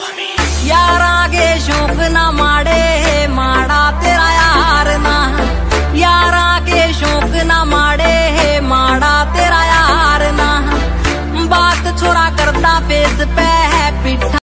यार आगे शौक ना माड़े माड़ा तेरा यार ना, यार आगे शौक ना माड़े माड़ा तेरा यार ना, बात छोरा करता फेस पे है पिठा।